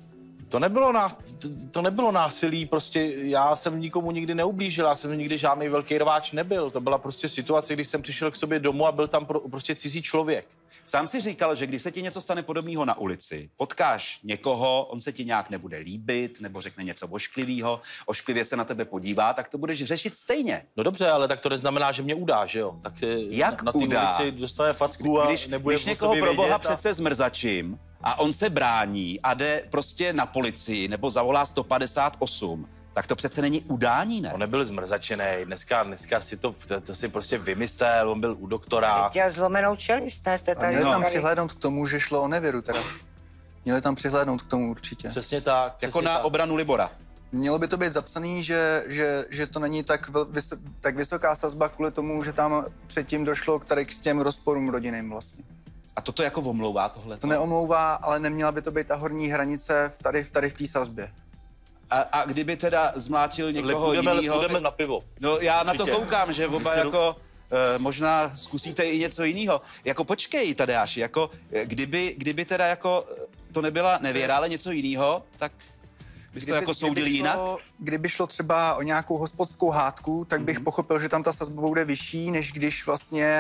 To nebylo, ná, to nebylo násilí, prostě já jsem nikomu nikdy neublížil, já jsem nikdy žádný velký rváč nebyl. To byla prostě situace, když jsem přišel k sobě domů a byl tam pro, prostě cizí člověk. Sám si říkal, že když se ti něco stane podobného na ulici, potkáš někoho, on se ti nějak nebude líbit, nebo řekne něco ošklivého, ošklivě se na tebe podívá, tak to budeš řešit stejně. No dobře, ale tak to neznamená, že mě udá, že jo? Tak Jak na, na té ulici dostane facku a když, nebude když někoho pro boha vědět přece zmrzačím a on se brání a jde prostě na policii nebo zavolá sto padesát osm, tak to přece není udání, ne? On nebyl zmrzačený, dneska, dneska si to, to, to si prostě vymyslel, on byl u doktora. Měl zlomenou čelist, ne? Jste tady Měli tam říkali. přihlédnout k tomu, že šlo o nevěru teda. Měli tam přihlédnout k tomu určitě. Přesně tak. Přesně Jako na tak. obranu Libora. Mělo by to být zapsaný, že, že, že to není tak, vys, tak vysoká sazba kvůli tomu, že tam předtím došlo k, tady k těm rozporům rodinným vlastně. A toto jako omlouvá tohle? To neomlouvá, ale neměla by to být ta horní hranice v tady, v tady v té sazbě. A, a kdyby teda zmlátil někoho půjdeme, jinýho... půjdeme na pivo. No já Určitě. na to koukám, že oba Jsi jako... Uh, možná zkusíte i něco jiného. Jako počkej, Tadeáši, jako eh, kdyby, kdyby teda jako eh, to nebyla nevěra, ale něco jiného, tak bys to jako soudil kdyby jinak? šlo, kdyby šlo třeba o nějakou hospodskou hádku, tak bych mm-hmm. pochopil, že tam ta sazba bude vyšší, než když vlastně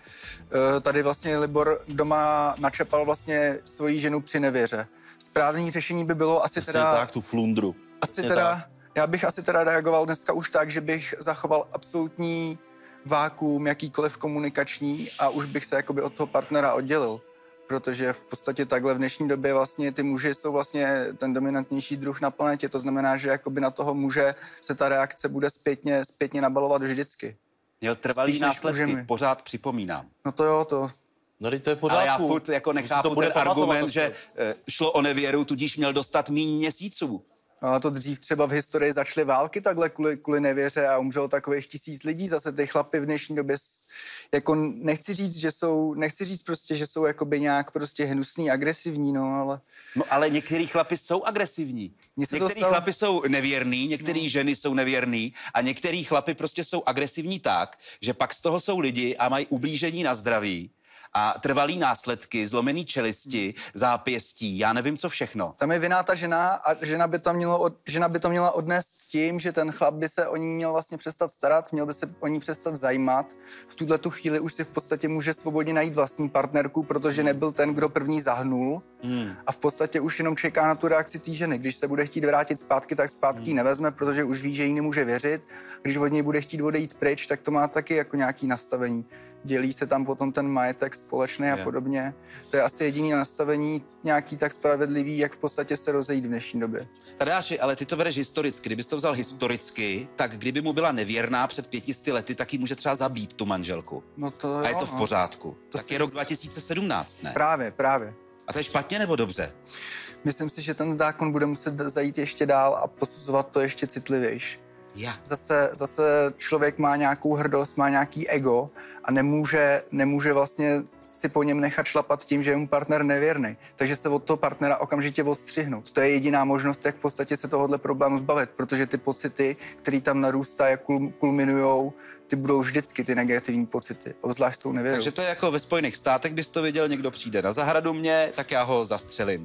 uh, tady vlastně Libor doma načepal vlastně svoji ženu při nevěře. Správné řešení by bylo asi Přesně teda... tak, tu flundru. Asi Přesně teda, tak. já bych asi teda reagoval dneska už tak, že bych zachoval absolutní vákuum, jakýkoliv komunikační a už bych se jakoby od toho partnera oddělil. Protože v podstatě takhle v dnešní době vlastně ty muži jsou vlastně ten dominantnější druh na planetě. To znamená, že jakoby na toho muže se ta reakce bude zpětně, zpětně nabalovat vždycky. Měl trvalý Spíš než následky, můžeme. pořád připomínám. No to jo, to... No, teď to je v pořádku. Ale já furt jako nechápu To bude ten pamatovat argument, aspoň. že eh, šlo o nevěru, tudíž měl dostat míň měsíců. Ale to dřív třeba v historii začaly války takhle kvůli, kvůli nevěře a umřelo takových tisíc lidí. Zase ty chlapy v dnešní době, s- jako nechci říct, že jsou, nechci říct prostě, že jsou jakoby nějak prostě hnusný, agresivní, no, ale... No ale některý chlapy jsou agresivní. Mně se to Některý stalo- chlapy jsou nevěrný, některý no. ženy jsou nevěrný a některý chlapy prostě jsou agresivní tak, že pak z toho jsou lidi a mají ublížení na zdraví a trvalý následky, zlomený čelisti, zápěstí, já nevím co všechno. Tam je viná ta žena a žena by to, mělo od, žena by to měla odnést tím, že ten chlap by se o ní měl vlastně přestat starat, měl by se o ní přestat zajímat. V tuhle tu chvíli už si v podstatě může svobodně najít vlastní partnerku, protože nebyl ten, kdo první zahnul. Hmm. A v podstatě už jenom čeká na tu reakci té ženy. Když se bude chtít vrátit zpátky, tak zpátky hmm. nevezme, protože už ví, že jí nemůže věřit. Když od něj bude chtít odejít pryč, tak to má taky jako nějaký nastavení. Dělí se tam potom ten majetek společný a Je. podobně. To je asi jediné nastavení nějaký tak spravedlivý, jak v podstatě se rozejít v dnešní době. Tadeáši, ale ty to bereš historicky. Kdybys to vzal historicky, tak kdyby mu byla nevěrná před pětisty lety, tak ji může třeba zabít tu manželku. No to A je jo, to v no. pořádku. To Tak si je rok myslím. dva tisíce sedmnáct, ne? Právě, právě. A to je špatně nebo dobře? Myslím si, že ten zákon bude muset zajít ještě dál a posuzovat to ještě citlivější. Jak? Zase, zase člověk má nějakou hrdost, má nějaký ego a nemůže, nemůže vlastně si po něm nechat šlapat tím, že je mu partner nevěrný. Takže se od toho partnera okamžitě odstřihnout. To je jediná možnost, jak v podstatě se tohohle problému zbavit, protože ty pocity, které tam narůstají a kul- kulminujou, ty budou vždycky ty negativní pocity, obzvlášť s tou nevěrou. Takže to je jako ve Spojených státech, bys to viděl, někdo přijde na zahradu mě, tak já ho zastřelím.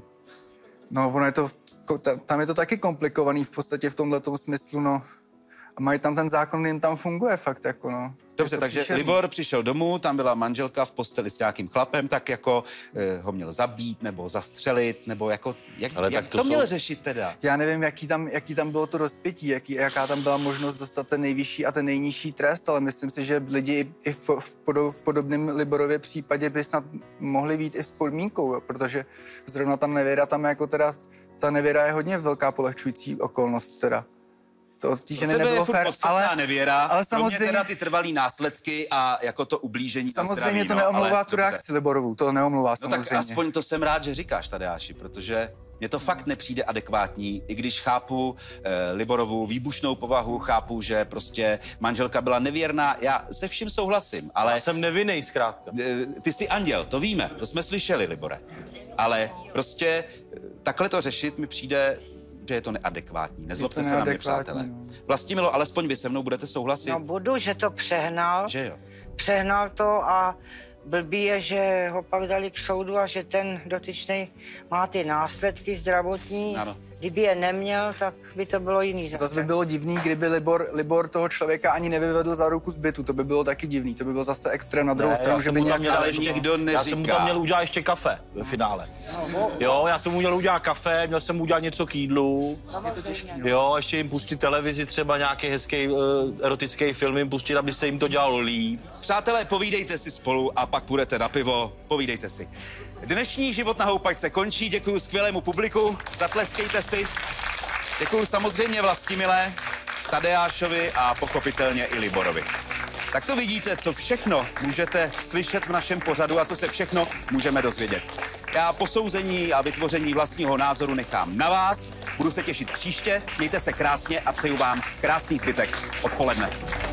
No, ono je to, tam je to taky komplikovaný v podstatě v tomhletom smyslu, no. A mají tam ten zákon, jim tam funguje fakt, jako no. Dobře, Je to takže příšerný. Libor přišel domů, tam byla manželka v posteli s nějakým chlapem, tak jako eh, ho měl zabít nebo zastřelit, nebo jako, jak, Ale jak tak to, to to měl jsou- řešit teda? Já nevím, jaký tam, jaký tam bylo to rozpětí, jaký, jaká tam byla možnost dostat ten nejvyšší a ten nejnižší trest, ale myslím si, že lidi i v, v, podo, v podobném Liborově případě by snad mohli být i s podmínkou, jo, protože zrovna ta nevěra tam jako teda, ta nevěra je hodně velká polehčující okolnost teda. To od té ženy Pro tebe je nebylo furt fér, podstatná ale nevěra, ale pro mě samozřejmě- teda ty trvalý následky a jako to ublížení na samozřejmě zdraví, to no, neomlouvá ale tu dobře. reakci Liborovu, to neomlouvá No samozřejmě. tak aspoň to jsem rád, že říkáš, Tadeáši, protože mně to fakt nepřijde adekvátní, i když chápu eh, Liborovu výbušnou povahu, chápu, že prostě manželka byla nevěrná, já se vším souhlasím, ale Já jsem nevinnej zkrátka. eh, ty jsi anděl, to víme, to jsme slyšeli, Libore. Ale prostě eh, takhle to řešit mi přijde, že je to neadekvátní. Nezlobte se na mě, neadekvátní, přátelé. no. Vlastimilo, alespoň vy se mnou budete souhlasit, No budu, že to přehnal. že jo? Přehnal to a blbý je, že ho pak dali k soudu a že ten dotyčný má ty následky zdravotní. Ano. Kdyby je neměl, tak by to bylo jiný. Zase by bylo divný, kdyby Libor, Libor toho člověka ani nevyvedl za ruku z bytu, to by bylo taky divný, to by bylo zase extrém na druhou Ne, stranu, já že jsem by mu tam nějak... měl ale ještě, nikdo já jsem mu neříká. tam měl udělat ještě kafe ve finále. Jo, já jsem mu měl udělat kafe, měl jsem mu udělat něco k jídlu. Jo, ještě jim pustit televizi, třeba nějaký hezký uh, erotický film jim pustit, aby se jim to dělalo líp. Přátelé, povídejte si spolu a pak půjdete na pivo, povídejte si. Dnešní Život na houpačce končí, děkuji skvělému publiku, zatleskejte si. Děkuji samozřejmě Vlastimilé, Tadeášovi a pochopitelně i Liborovi. Tak to vidíte, co všechno můžete slyšet v našem pořadu a co se všechno můžeme dozvědět. Já posouzení a vytvoření vlastního názoru nechám na vás. Budu se těšit příště, mějte se krásně a přeju vám krásný zbytek odpoledne.